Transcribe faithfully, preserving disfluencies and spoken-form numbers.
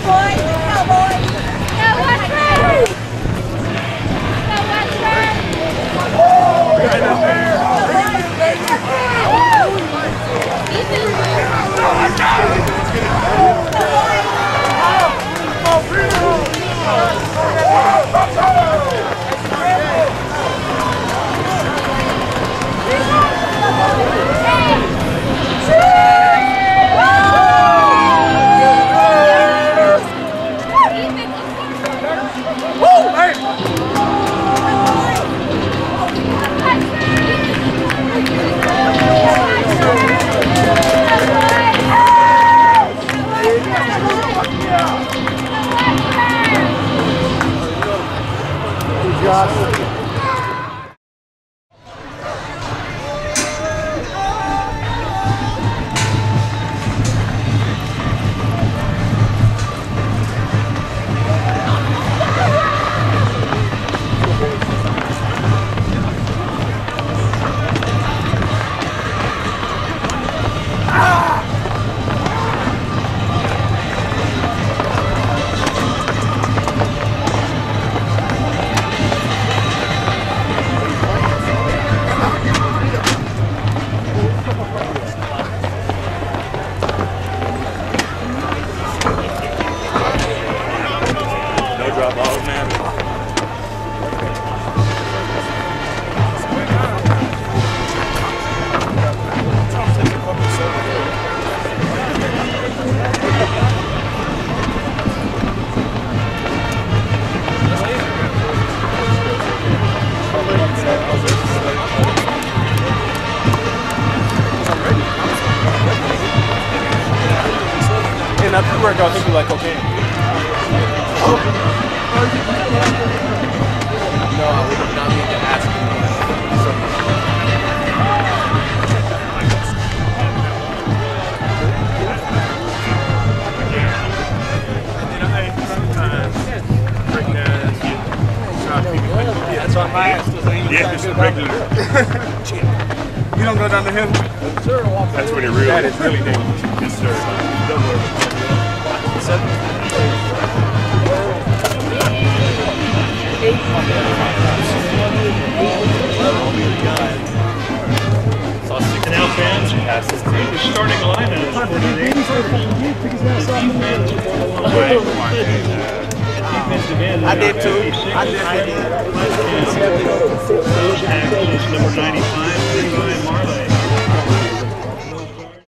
boys. Go, boys. Go, Westford. Go, Westford. Right up there. And after the workout, he'll be like, okay. No, I would not need to ask him. Yeah, that's on my ass. Yeah, just regular. You don't go down the hill? Sir, That's when it really That is really dangerous. Yes, sir. Don't worry. Canal fans, the starting lineup is forty-eight. The defensive end. I did too. I did. Number ninety-five, Ryan Marley.